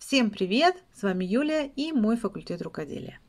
Всем привет! С вами Юлия и мой факультет рукоделия.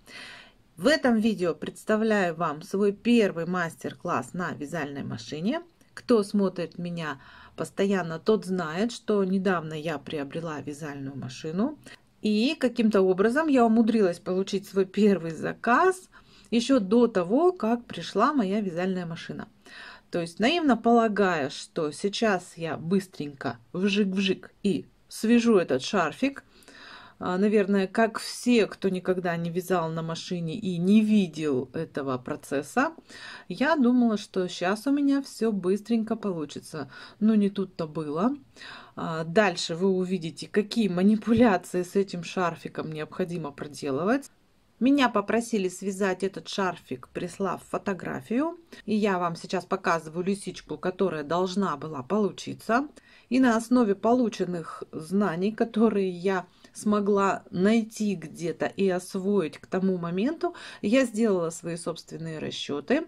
В этом видео представляю вам свой первый мастер-класс на вязальной машине. Кто смотрит меня постоянно, тот знает, что недавно я приобрела вязальную машину. И каким-то образом я умудрилась получить свой первый заказ еще до того, как пришла моя вязальная машина. То есть наивно полагая, что сейчас я быстренько вжик-вжик и свяжу этот шарфик. Наверное, как все, кто никогда не вязал на машине и не видел этого процесса, я думала, что сейчас у меня все быстренько получится. Но не тут-то было. Дальше вы увидите, какие манипуляции с этим шарфиком необходимо проделывать. Меня попросили связать этот шарфик, прислав фотографию. И я вам сейчас показываю лисичку, которая должна была получиться. И на основе полученных знаний, которые я смогла найти где-то и освоить к тому моменту, я сделала свои собственные расчеты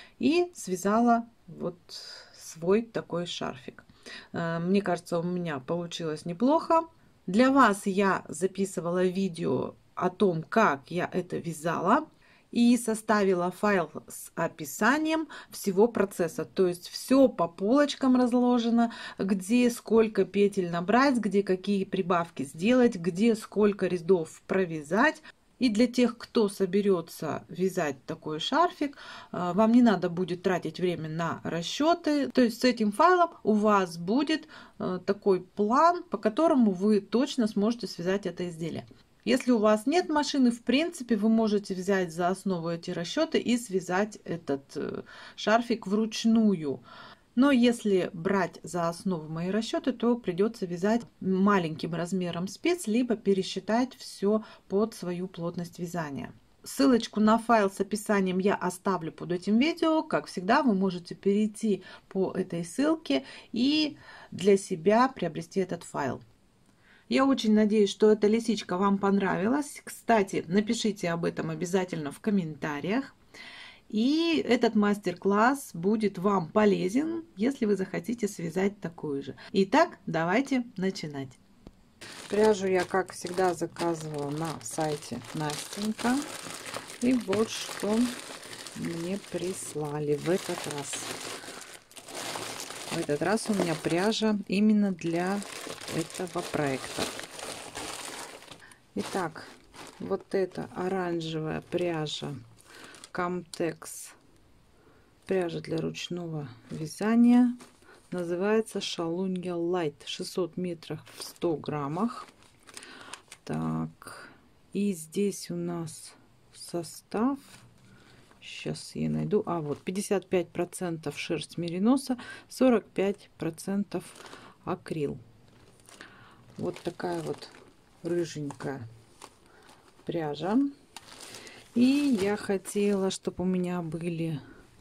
и связала вот свой такой шарфик. Мне кажется, у меня получилось неплохо. Для вас я записывала видео о том, как я это вязала, и составила файл с описанием всего процесса. То есть все по полочкам разложено, где сколько петель набрать, где какие прибавки сделать, где сколько рядов провязать. И для тех, кто соберется вязать такой шарфик, вам не надо будет тратить время на расчеты. То есть с этим файлом у вас будет такой план, по которому вы точно сможете связать это изделие. Если у вас нет машины, в принципе, вы можете взять за основу эти расчеты и связать этот шарфик вручную. Но если брать за основу мои расчеты, то придется вязать маленьким размером спиц, либо пересчитать все под свою плотность вязания. Ссылочку на файл с описанием я оставлю под этим видео. Как всегда, вы можете перейти по этой ссылке и для себя приобрести этот файл. Я очень надеюсь, что эта лисичка вам понравилась. Кстати, напишите об этом обязательно в комментариях. И этот мастер-класс будет вам полезен, если вы захотите связать такую же. Итак, давайте начинать. Пряжу я, как всегда, заказывала на сайте Настенька. И вот что мне прислали в этот раз. В этот раз у меня пряжа именно для этого проекта. Итак, вот эта оранжевая пряжа Камтекс, пряжа для ручного вязания, называется Шалунья Лайт, 600 метров в 100 граммах. Так, и здесь у нас состав, сейчас я найду, вот 55% шерсть мериноса, 45% акрил. Вот такая вот рыженькая пряжа. И я хотела, чтобы у меня были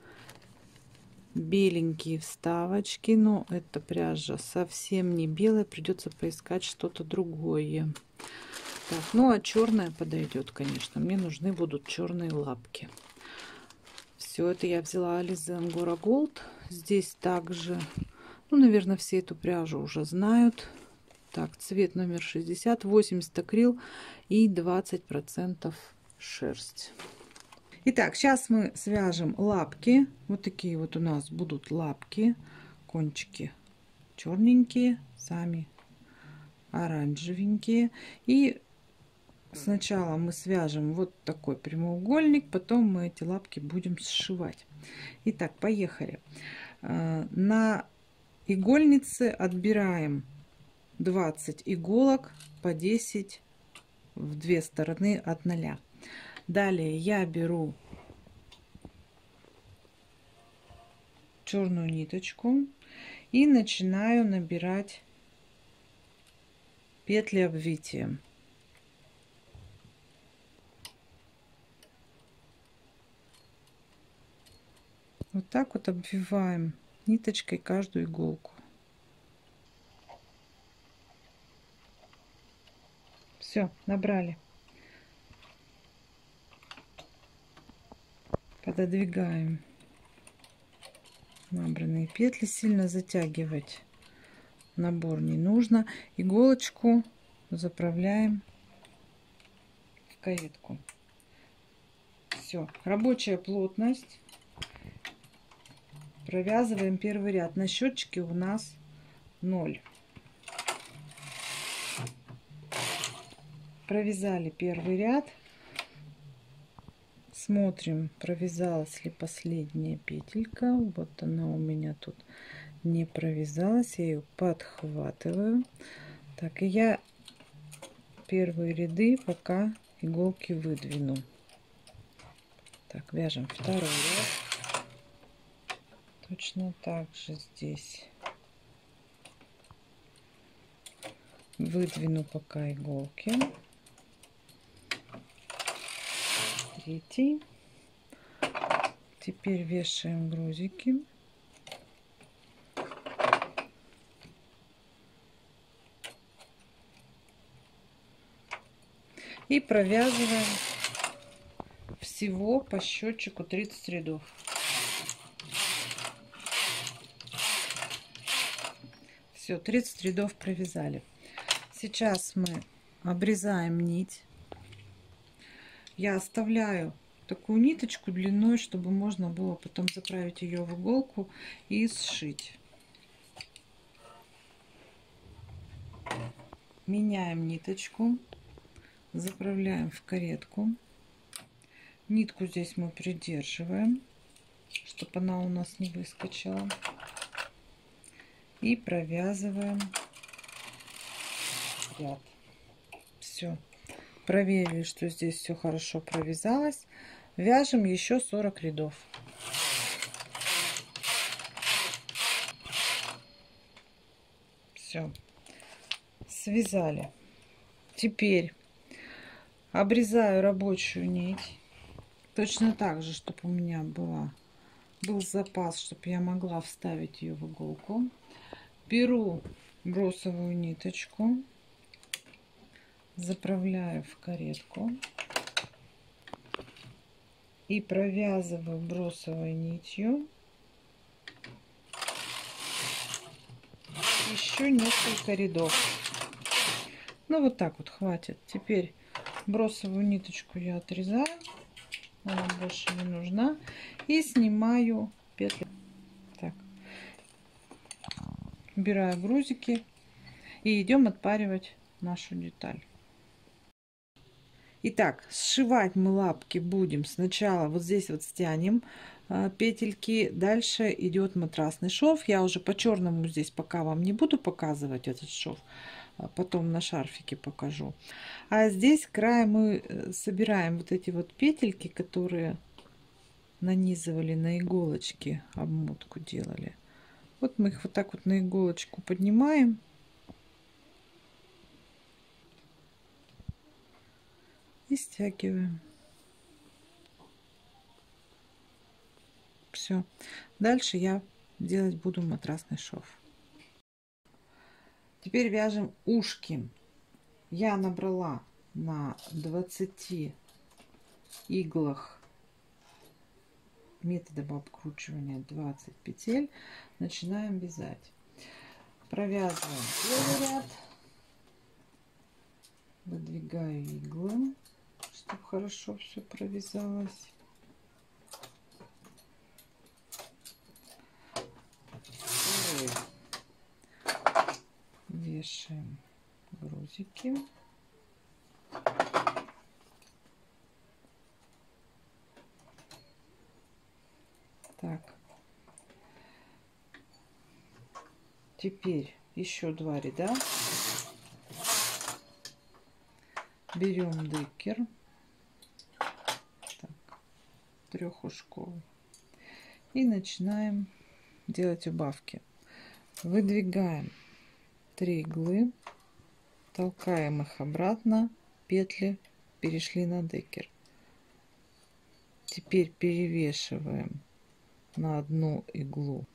беленькие вставочки, но эта пряжа совсем не белая, придется поискать что-то другое. Так, ну а черная подойдет, конечно, мне нужны будут черные лапки. Все это я взяла Alize Angora Gold. Здесь также, ну, наверное, все эту пряжу уже знают. Так, цвет номер 60, 80 акрил и 20% шерсть. Итак, сейчас мы свяжем лапки. Вот такие вот у нас будут лапки. Кончики черненькие, сами оранжевенькие. И сначала мы свяжем вот такой прямоугольник, потом мы эти лапки будем сшивать. Итак, поехали. На игольнице отбираем 20 иголок по 10 в две стороны от 0. Далее я беру черную ниточку и начинаю набирать петли обвития. Вот так вот обвиваем ниточкой каждую иголку. Все, набрали. Пододвигаем набранные петли, сильно затягивать набор не нужно. Иголочку заправляем в каретку. Все, рабочая плотность. Провязываем первый ряд. На счетчике у нас 0. Провязали первый ряд. Смотрим, провязалась ли последняя петелька. Вот она у меня тут не провязалась. Я ее подхватываю. Так, и я первые ряды пока иголки выдвину. Так, вяжем второй ряд. Точно так же здесь. Выдвину пока иголки. Третий. Теперь вешаем грузики. И провязываем всего по счетчику 30 рядов. Все, 30 рядов провязали. Сейчас мы обрезаем нить. Я оставляю такую ниточку длиной, чтобы можно было потом заправить ее в иголку и сшить. Меняем ниточку, заправляем в каретку. Нитку здесь мы придерживаем, чтобы она у нас не выскочила. И провязываем ряд. Все. Проверили, что здесь все хорошо провязалось. Вяжем еще 40 рядов. Все. Связали. Теперь обрезаю рабочую нить. Точно так же, чтобы у меня был запас, чтобы я могла вставить ее в иголку. Беру бросовую ниточку. Заправляю в каретку и провязываю бросовой нитью еще несколько рядов. Ну вот так вот хватит. Теперь бросовую ниточку я отрезаю, она больше не нужна, и снимаю петли. Так, убираю грузики и идем отпаривать нашу деталь. Итак, сшивать мы лапки будем сначала вот здесь вот стянем петельки, дальше идет матрасный шов. Я уже по черному здесь пока вам не буду показывать этот шов, потом на шарфике покажу. А здесь край мы собираем вот эти вот петельки, которые нанизывали на иголочки, обмотку делали. Вот мы их вот так вот на иголочку поднимаем. И стягиваем. Все. Дальше я делать буду матрасный шов. Теперь вяжем ушки. Я набрала на 20 иглах методом обкручивания 20 петель. Начинаем вязать. Провязываем первый ряд. Выдвигаю иглы, чтобы хорошо все провязалось. Второй. Вешаем грузики. Так. Теперь еще 2 ряда. Берем декер, трехушковый, и начинаем делать убавки. Выдвигаем 3 иглы, толкаем их обратно, петли перешли на декер. Теперь перевешиваем на одну иглу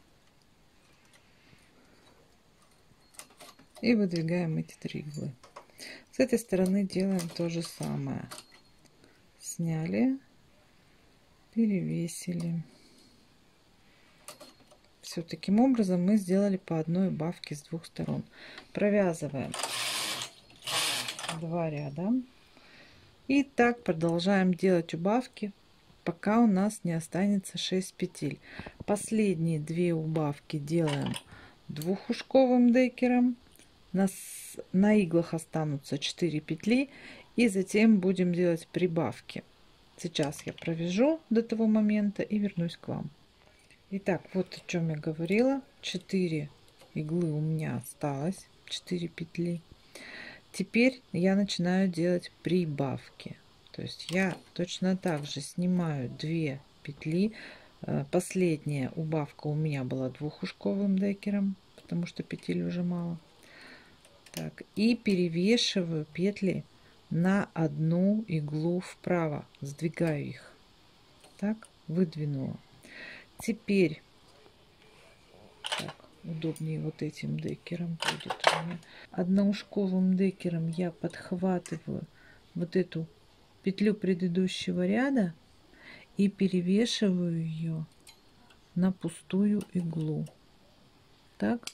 и выдвигаем эти 3 иглы. С этой стороны делаем то же самое. Сняли, перевесили. Все таким образом мы сделали по одной убавке с 2 сторон. Провязываем 2 ряда. И так продолжаем делать убавки, пока у нас не останется 6 петель. Последние 2 убавки делаем двухушковым декером. На иглах останутся 4 петли, и затем будем делать прибавки. Сейчас я провяжу до того момента и вернусь к вам. Итак, вот о чем я говорила. 4 иглы у меня осталось, 4 петли. Теперь я начинаю делать прибавки. То есть я точно так же снимаю 2 петли. Последняя убавка у меня была двухушковым декером, потому что петель уже мало. Так, и перевешиваю петли на одну иглу вправо, сдвигаю их. Так, выдвинула. Теперь так, удобнее вот этим декером будет у меня. Одноушковым декером я подхватываю вот эту петлю предыдущего ряда и перевешиваю ее на пустую иглу. Так.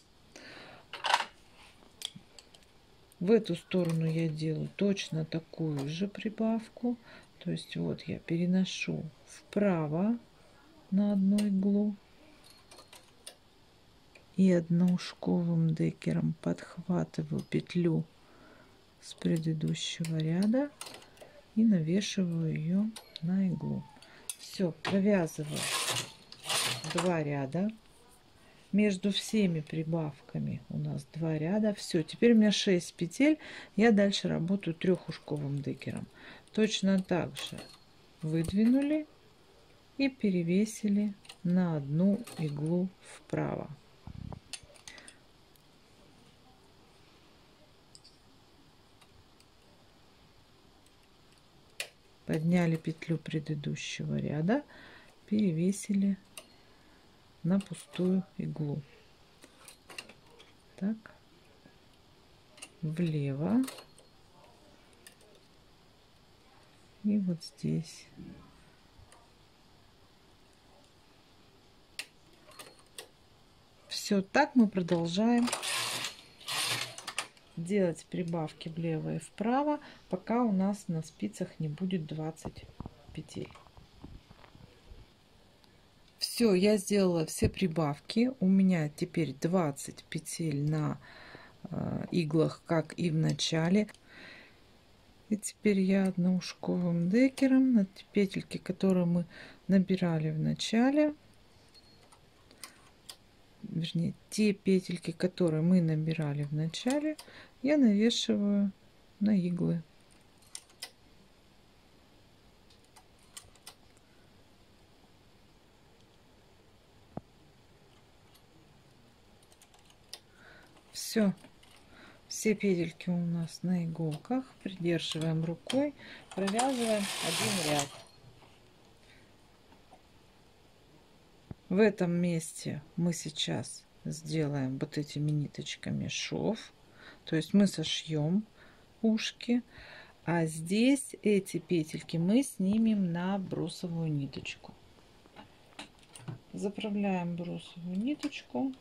В эту сторону я делаю точно такую же прибавку. То есть вот я переношу вправо на одну иглу и одноушковым декером подхватываю петлю с предыдущего ряда и навешиваю ее на иглу. Все, провязываю 2 ряда. Между всеми прибавками у нас 2 ряда. Все, теперь у меня 6 петель. Я дальше работаю трехушковым декером. Точно так же выдвинули и перевесили на одну иглу вправо. Подняли петлю предыдущего ряда, перевесили на пустую иглу. Так, влево и вот здесь. Все, так мы продолжаем делать прибавки влево и вправо, пока у нас на спицах не будет 20 петель. Все, я сделала все прибавки. У меня теперь 20 петель на иглах, как и в начале. И теперь я одноушковым декером на те петельки, которые мы набирали в начале, вернее, те петельки, которые мы набирали в начале, я навешиваю на иглы. Все петельки у нас на иголках. Придерживаем рукой, провязываем один ряд. В этом месте мы сейчас сделаем вот этими ниточками шов, то есть мы сошьем ушки, а здесь эти петельки мы снимем на бросовую ниточку. Заправляем бросовую ниточку,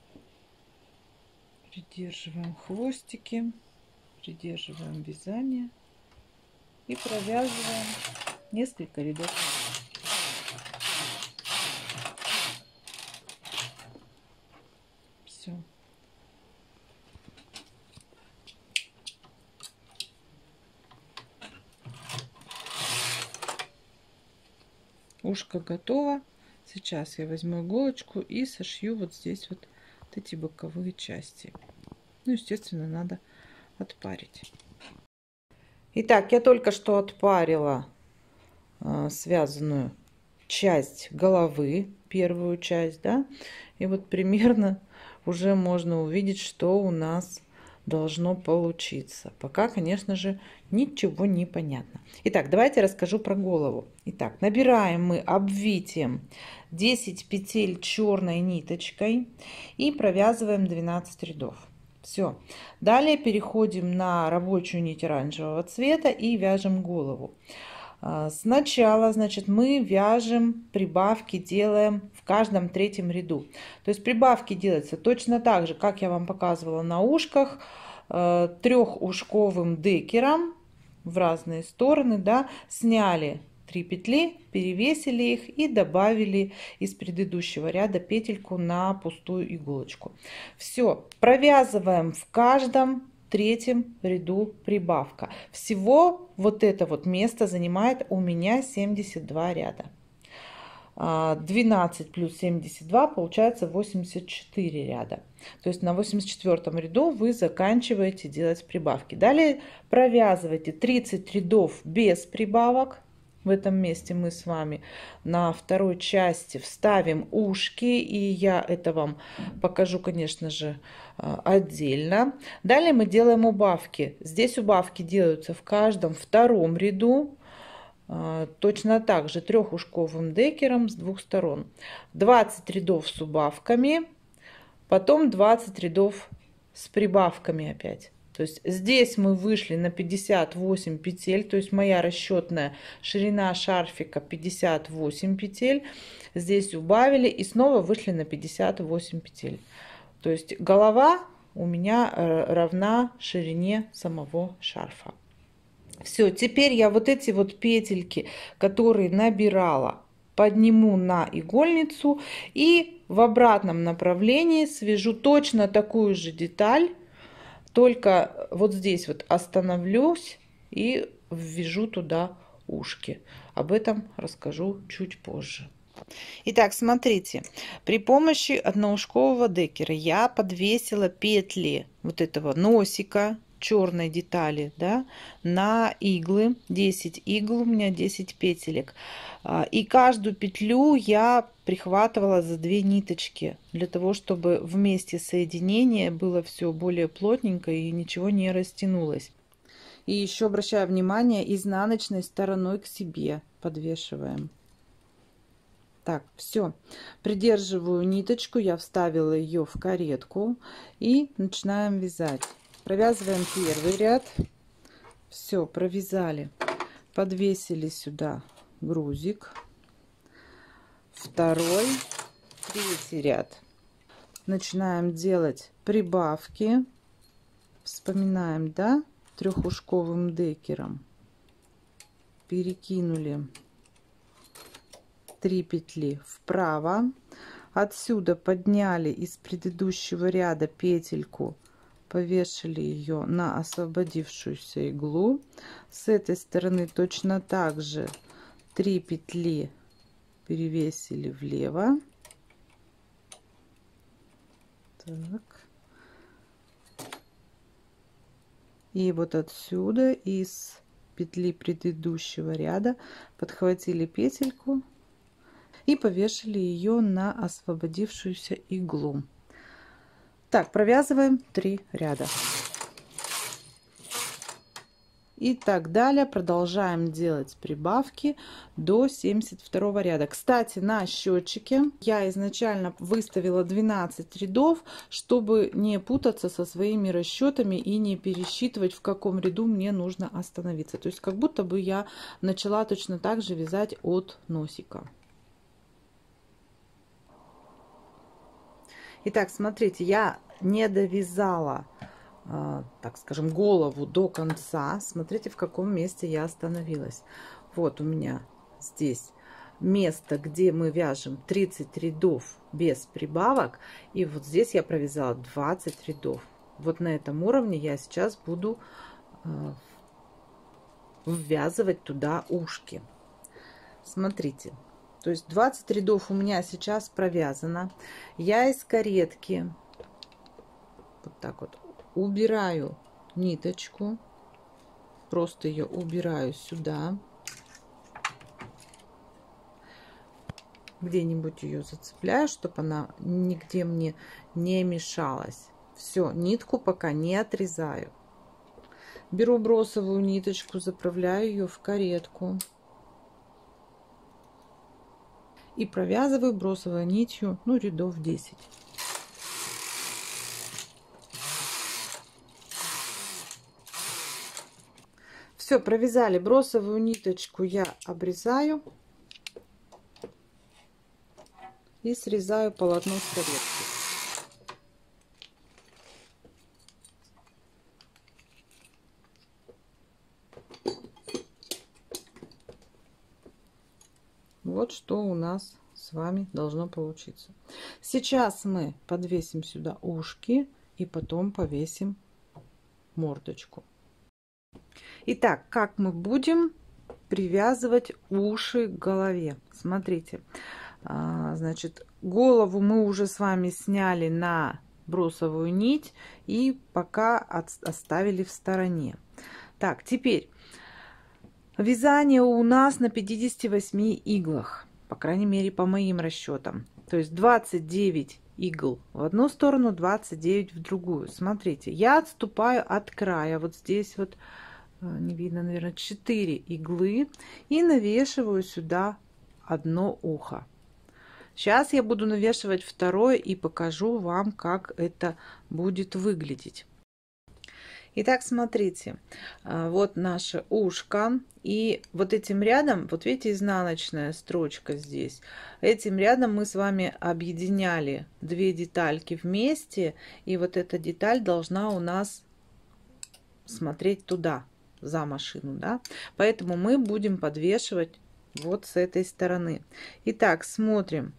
придерживаем хвостики, придерживаем вязание и провязываем несколько рядов. Все. Ушко готово. Сейчас я возьму иголочку и сошью вот здесь вот эти боковые части. Ну, естественно, надо отпарить. Итак, я только что отпарила связанную часть головы, первую часть, да, и вот примерно уже можно увидеть, что у нас должно получиться. Пока, конечно же, ничего не понятно. Итак, давайте расскажу про голову. Итак, набираем мы обвитием 10 петель черной ниточкой и провязываем 12 рядов. Все. Далее переходим на рабочую нить оранжевого цвета и вяжем голову. Сначала, значит, мы вяжем прибавки, делаем в каждом третьем ряду. То есть прибавки делаются точно так же, как я вам показывала на ушках, трехушковым декером в разные стороны, да, сняли 3 петли, перевесили их и добавили из предыдущего ряда петельку на пустую иголочку. Все, провязываем в каждом третьем ряду прибавка. Всего вот это вот место занимает у меня 72 ряда. 12 плюс 72 получается 84 ряда. То есть на 84 ряду вы заканчиваете делать прибавки. Далее провязывайте 30 рядов без прибавок. В этом месте мы с вами на второй части вставим ушки, и я это вам покажу, конечно же, отдельно. Далее мы делаем убавки. Здесь убавки делаются в каждом втором ряду. Точно так же трехушковым декером с двух сторон. 20 рядов с убавками, потом 20 рядов с прибавками опять. То есть здесь мы вышли на 58 петель, то есть моя расчетная ширина шарфика 58 петель. Здесь убавили и снова вышли на 58 петель. То есть голова у меня равна ширине самого шарфа. Все, теперь я вот эти вот петельки, которые набирала, подниму на игольницу и в обратном направлении свяжу точно такую же деталь, только вот здесь вот остановлюсь и ввяжу туда ушки. Об этом расскажу чуть позже. Итак, смотрите, при помощи одноушкового декера я подвесила петли вот этого носика черной детали, да, на иглы. 10 игл, у меня 10 петелек. И каждую петлю я прихватывала за 2 ниточки, для того, чтобы вместе соединения было все более плотненько и ничего не растянулось. И еще обращаю внимание, изнаночной стороной к себе подвешиваем. Так, все, придерживаю ниточку, я вставила ее в каретку и начинаем вязать. Провязываем первый ряд. Все, провязали, подвесили сюда грузик. Второй, третий ряд. Начинаем делать прибавки. Вспоминаем, да, трехушковым декером. Перекинули 3 петли вправо. Отсюда подняли из предыдущего ряда петельку, повешали ее на освободившуюся иглу. С этой стороны точно так же 3 петли перевесили влево. Так. И вот отсюда из петли предыдущего ряда подхватили петельку и повешали ее на освободившуюся иглу. Так, провязываем 3 ряда. И так далее. Продолжаем делать прибавки до 72 ряда. Кстати, на счетчике я изначально выставила 12 рядов, чтобы не путаться со своими расчетами и не пересчитывать, в каком ряду мне нужно остановиться. То есть как будто бы я начала точно так же вязать от носика. Итак, смотрите, я не довязала, так скажем, голову до конца. Смотрите, в каком месте я остановилась. Вот у меня здесь место, где мы вяжем 30 рядов без прибавок. И вот здесь я провязала 20 рядов. Вот на этом уровне я сейчас буду ввязывать туда ушки. Смотрите. То есть 20 рядов у меня сейчас провязано. Я из каретки вот так вот убираю ниточку. Просто ее убираю сюда. Где-нибудь ее зацепляю, чтобы она нигде мне не мешалась. Все, нитку пока не отрезаю. Беру бросовую ниточку, заправляю ее в каретку. И провязываю бросовой нитью, ну, рядов 10. Все, провязали бросовую ниточку, я обрезаю и срезаю полотно с розетки. Вот что у нас с вами должно получиться. Сейчас мы подвесим сюда ушки и потом повесим мордочку. Итак, как мы будем привязывать уши к голове? Смотрите, значит, голову мы уже с вами сняли на бросовую нить и пока оставили в стороне. Так, теперь вязание у нас на 58 иглах, по крайней мере по моим расчетам. То есть 29 игл в одну сторону, 29 в другую. Смотрите, я отступаю от края, вот здесь вот, не видно, наверное, 4 иглы, и навешиваю сюда одно ухо. Сейчас я буду навешивать второе и покажу вам, как это будет выглядеть. Итак, смотрите, вот наше ушко, и вот этим рядом, вот видите, изнаночная строчка здесь, этим рядом мы с вами объединяли две детальки вместе, и вот эта деталь должна у нас смотреть туда, за машину, да, поэтому мы будем подвешивать вот с этой стороны. Итак, смотрим,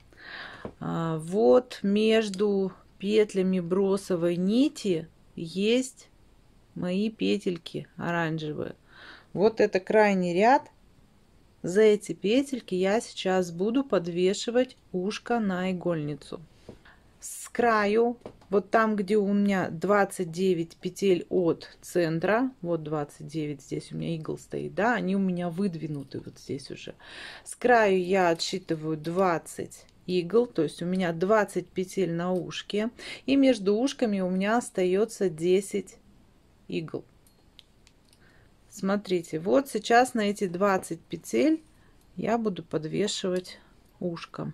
вот между петлями бросовой нити есть мои петельки оранжевые. Вот это крайний ряд. За эти петельки я сейчас буду подвешивать ушко на игольницу. С краю, вот там, где у меня 29 петель от центра, вот 29, здесь у меня игл стоит, да, они у меня выдвинуты вот здесь уже. С краю я отсчитываю 20 игл, то есть у меня 20 петель на ушке, и между ушками у меня остается 10 игл. Смотрите, вот сейчас на эти 20 петель я буду подвешивать ушко.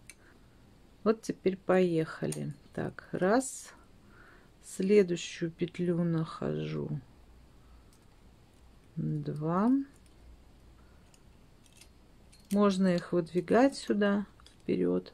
Вот теперь поехали. Так, раз, следующую петлю нахожу, 2, можно их выдвигать сюда вперед,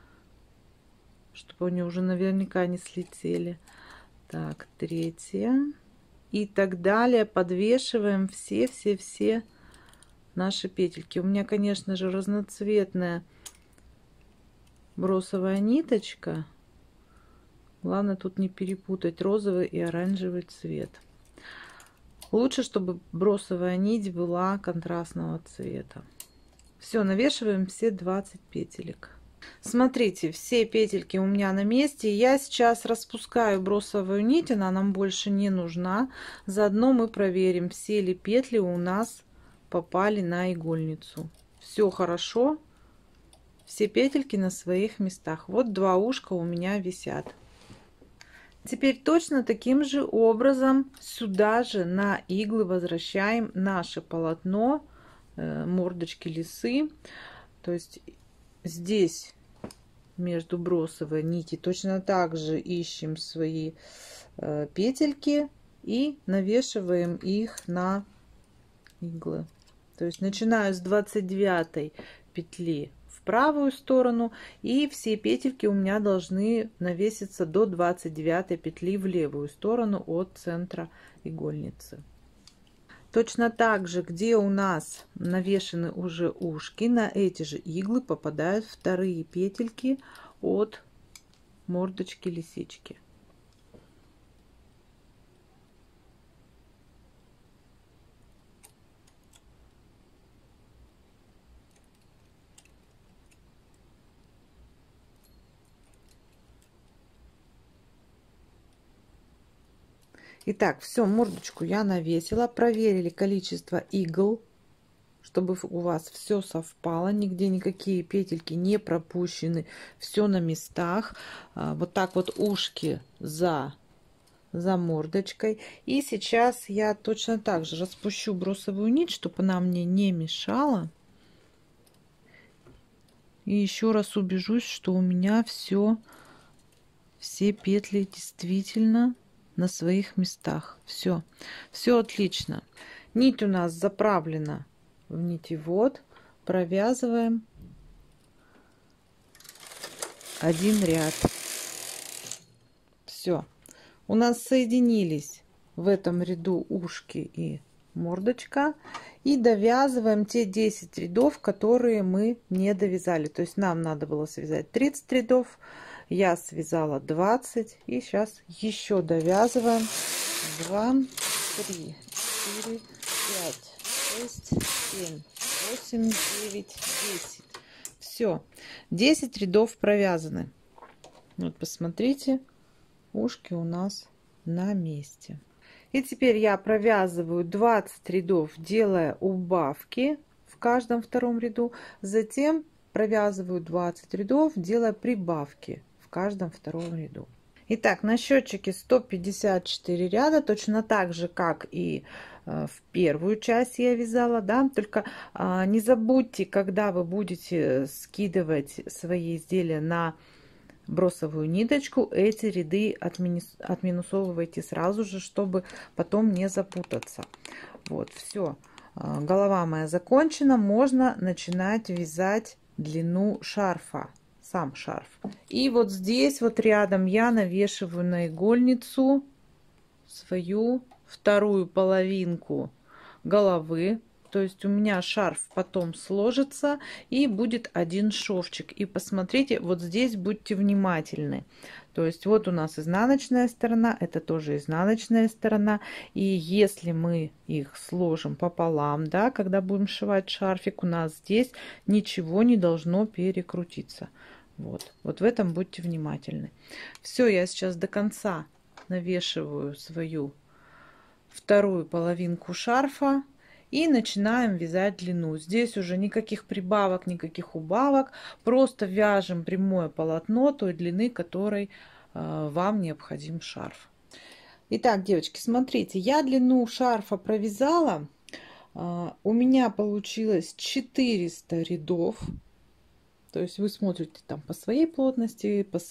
чтобы они уже наверняка не слетели. Так, 3 и так далее. Подвешиваем все наши петельки. У меня, конечно же, разноцветная бросовая ниточка. Главное тут не перепутать розовый и оранжевый цвет. Лучше, чтобы бросовая нить была контрастного цвета. Все, навешиваем все 20 петелек. Смотрите, все петельки у меня на месте. Я сейчас распускаю бросовую нить, она нам больше не нужна. Заодно мы проверим, все ли петли у нас попали на игольницу. Все хорошо. Все петельки на своих местах. Вот 2 ушка у меня висят. Теперь точно таким же образом сюда же на иглы возвращаем наше полотно мордочки лисы. То есть здесь между бросовой нити точно так же ищем свои петельки и навешиваем их на иглы. То есть начинаю с 29 петли в правую сторону, и все петельки у меня должны навеситься до 29 петли в левую сторону от центра игольницы. Точно так же, где у нас навешены уже ушки, на эти же иглы попадают вторые петельки от мордочки лисички. Итак, все, мордочку я навесила, проверили количество игл, чтобы у вас все совпало, нигде никакие петельки не пропущены, все на местах. Вот так вот ушки за мордочкой. И сейчас я точно так же распущу бросовую нить, чтобы она мне не мешала. И еще раз убежусь, что у меня все петли действительно на своих местах. Все отлично. Нить у нас заправлена в нитевод. Провязываем один ряд. Все. У нас соединились в этом ряду ушки и мордочка. И довязываем те 10 рядов, которые мы не довязали. То есть нам надо было связать 30 рядов. Я связала 20. И сейчас еще довязываем 2, 3, 4, 5, 6, 7, 8, 9, 10. Все. 10 рядов провязаны. Вот посмотрите, ушки у нас на месте. И теперь я провязываю 20 рядов, делая убавки в каждом втором ряду. Затем провязываю 20 рядов, делая прибавки в каждом втором ряду. Итак, на счетчике 154 ряда, точно так же, как и в первую часть я вязала, да, только не забудьте, когда вы будете скидывать свои изделия на бросовую ниточку, эти ряды отминусовывайте сразу же, чтобы потом не запутаться. Вот, все. Голова моя закончена. Можно начинать вязать длину шарфа, сам шарф. И вот здесь вот рядом я навешиваю на игольницу свою вторую половинку головы. То есть у меня шарф потом сложится и будет один шовчик. И посмотрите, вот здесь будьте внимательны. То есть вот у нас изнаночная сторона, это тоже изнаночная сторона. И если мы их сложим пополам, да, когда будем сшивать шарфик, у нас здесь ничего не должно перекрутиться. Вот в этом будьте внимательны. Все, я сейчас до конца навешиваю свою вторую половинку шарфа. И начинаем вязать длину. Здесь уже никаких прибавок, никаких убавок. Просто вяжем прямое полотно той длины, которой вам необходим шарф. Итак, девочки, смотрите, я длину шарфа провязала. У меня получилось 400 рядов. То есть вы смотрите там по своей плотности, по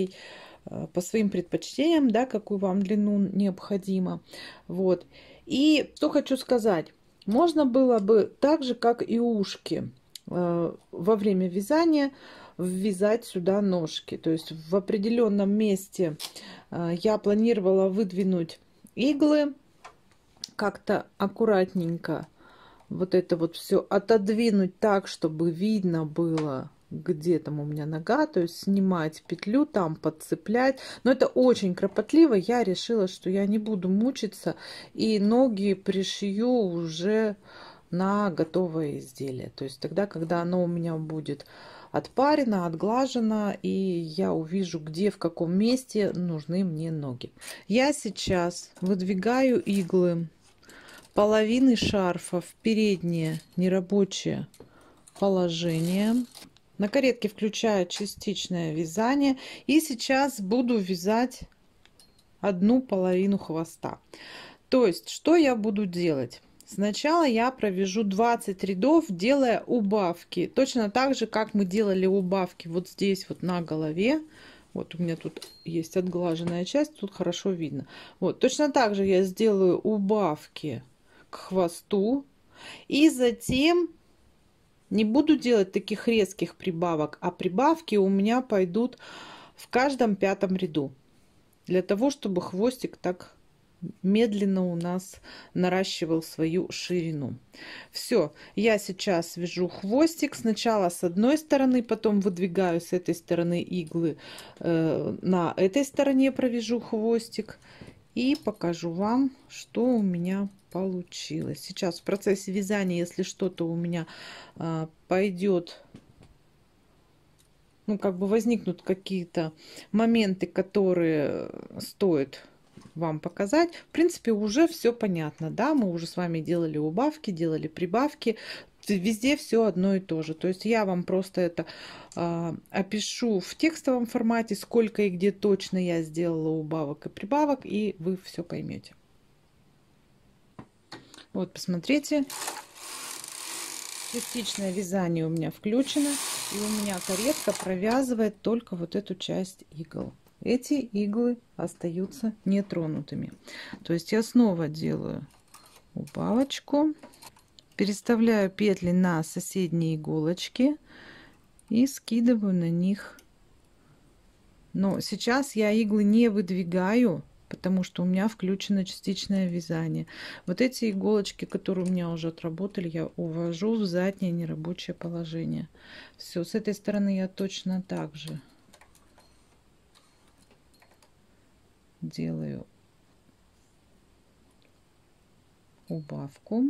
своим предпочтениям, да, какую вам длину необходимо. Вот. И что хочу сказать. Можно было бы так же, как и ушки, во время вязания ввязать сюда ножки. То есть в определенном месте я планировала выдвинуть иглы, как-то аккуратненько вот это вот все отодвинуть так, чтобы видно было, где там у меня нога, то есть снимать петлю, там подцеплять. Но это очень кропотливо. Я решила, что я не буду мучиться и ноги пришью уже на готовое изделие. То есть тогда, когда оно у меня будет отпарено, отглажено, и я увижу, где, в каком месте нужны мне ноги. Я сейчас выдвигаю иглы половины шарфа в переднее нерабочее положение. На каретке включаю частичное вязание. И сейчас буду вязать одну половину хвоста. То есть, что я буду делать? Сначала я провяжу 20 рядов, делая убавки. Точно так же, как мы делали убавки вот здесь вот на голове. Вот у меня тут есть отглаженная часть, тут хорошо видно. Вот, точно так же я сделаю убавки к хвосту. И затем не буду делать таких резких прибавок, а прибавки у меня пойдут в каждом пятом ряду. Для того, чтобы хвостик так медленно у нас наращивал свою ширину. Все, я сейчас вяжу хвостик. Сначала с одной стороны, потом выдвигаю с этой стороны иглы. На этой стороне провяжу хвостик. И покажу вам, что у меня получилось. Сейчас в процессе вязания, если что-то у меня пойдет, ну, как бы возникнут какие-то моменты, которые стоит вам показать. В принципе, уже все понятно, да, мы уже с вами делали убавки, делали прибавки. Везде все одно и то же. То есть я вам просто это опишу в текстовом формате, сколько и где точно я сделала убавок и прибавок, и вы все поймете. Вот, посмотрите. Частичное вязание у меня включено, и у меня каретка провязывает только вот эту часть игл. Эти иглы остаются нетронутыми. То есть я снова делаю убавочку. Переставляю петли на соседние иголочки и скидываю на них. Но сейчас я иглы не выдвигаю, потому что у меня включено частичное вязание. Вот эти иголочки, которые у меня уже отработали, я увожу в заднее нерабочее положение. Все, с этой стороны я точно так же делаю убавку.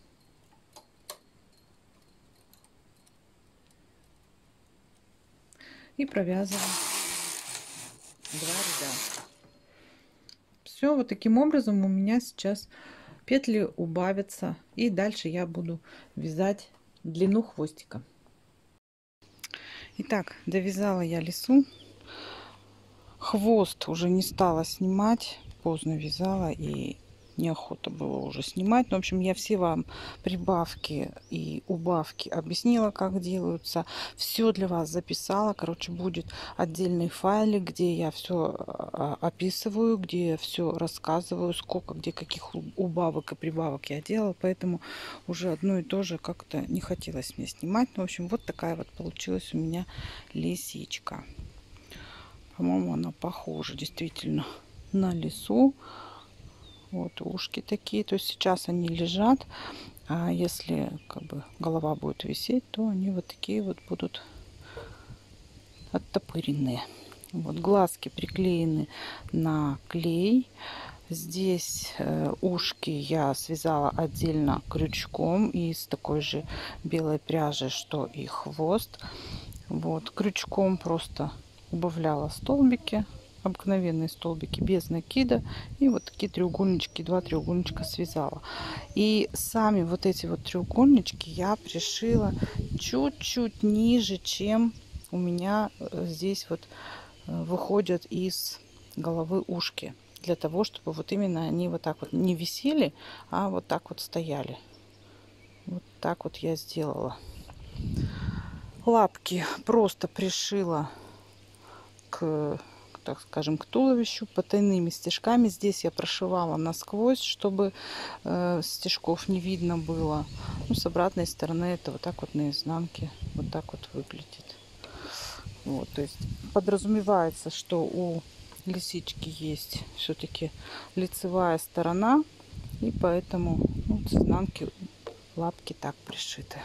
И провязываем 2 ряда. Все, вот таким образом у меня сейчас петли убавятся. И дальше я буду вязать длину хвостика. Итак, довязала я лису. Хвост уже не стала снимать. Поздно вязала и неохота было уже снимать. Но, в общем, я все вам прибавки и убавки объяснила, как делаются. Все для вас записала. Короче, будет отдельный файлик, где я все описываю, где я все рассказываю, сколько, где каких убавок и прибавок я делала. Поэтому уже одно и то же как-то не хотелось мне снимать. Ну, в общем, вот такая вот получилась у меня лисичка. По-моему, она похожа действительно на лису. Вот ушки такие. То есть сейчас они лежат. А если как бы голова будет висеть, то они вот такие вот будут оттопыренные. Вот глазки приклеены на клей. Здесь ушки я связала отдельно крючком из такой же белой пряжи, что и хвост. Вот крючком просто убавляла столбики, обыкновенные столбики без накида, и вот такие треугольнички, 2 треугольничка связала. И сами вот эти вот треугольнички я пришила чуть-чуть ниже, чем у меня здесь вот выходят из головы ушки, для того, чтобы вот именно они вот так вот не висели, а вот так вот стояли. Вот так вот я сделала. Лапки просто пришила к, так скажем, к туловищу потайными стежками. Здесь я прошивала насквозь, чтобы стежков не видно было. Ну, с обратной стороны это вот так вот на изнанке вот так вот выглядит. Вот, то есть подразумевается, что у лисички есть все-таки лицевая сторона, и поэтому с изнанки лапки так пришиты.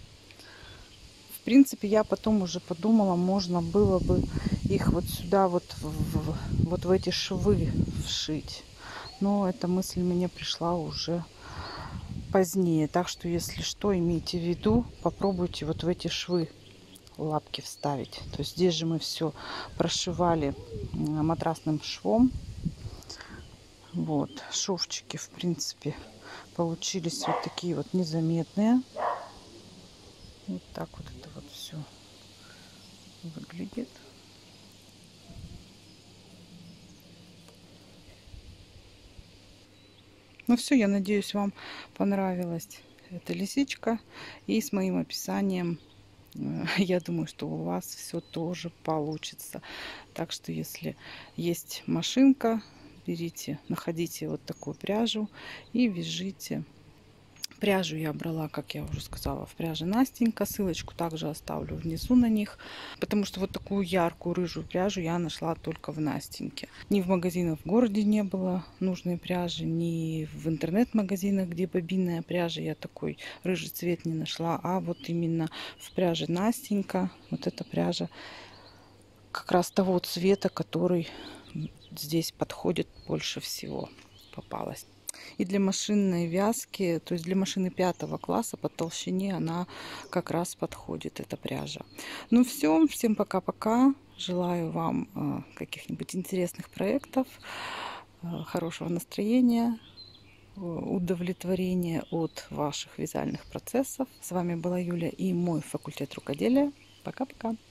В принципе, я потом уже подумала, можно было бы их вот сюда, вот в эти швы вшить. Но эта мысль мне пришла уже позднее. Так что, если что, имейте в виду, попробуйте вот в эти швы лапки вставить. То есть здесь же мы все прошивали матрасным швом. Вот, шовчики, в принципе, получились вот такие вот незаметные. Вот так вот это вот все выглядит. Ну все, я надеюсь, вам понравилась эта лисичка. И с моим описанием, я думаю, что у вас все тоже получится. Так что, если есть машинка, берите, находите вот такую пряжу и вяжите. Пряжу я брала, как я уже сказала, в пряже Настенька. Ссылочку также оставлю внизу на них. Потому что вот такую яркую рыжую пряжу я нашла только в Настеньке. Ни в магазинах в городе не было нужной пряжи, ни в интернет-магазинах, где бобинная пряжа, я такой рыжий цвет не нашла. А вот именно в пряже Настенька, вот эта пряжа как раз того цвета, который здесь подходит больше всего, попалась. И для машинной вязки, то есть для машины 5 класса по толщине она как раз подходит, эта пряжа. Ну все, всем пока-пока. Желаю вам каких-нибудь интересных проектов, хорошего настроения, удовлетворения от ваших вязальных процессов. С вами была Юля и мой факультет рукоделия. Пока-пока.